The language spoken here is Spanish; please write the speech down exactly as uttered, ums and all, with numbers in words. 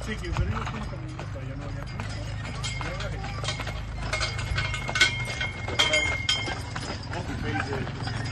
Sí, que pero yo estoy caminando para allá, no, ya. Ya, ya. Copy paste it.